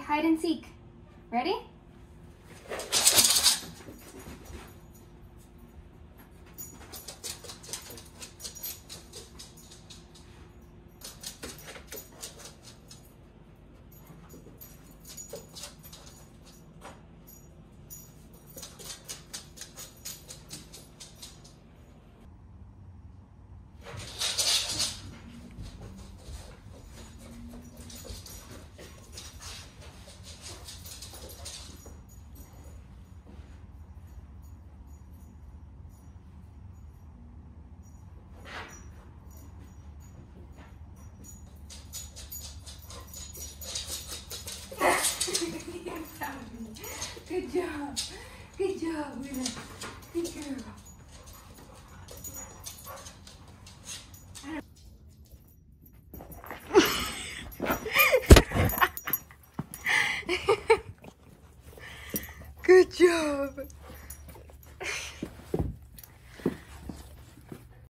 hide and seek. Ready? Good job. Good job, Willa. Good girl. Good job.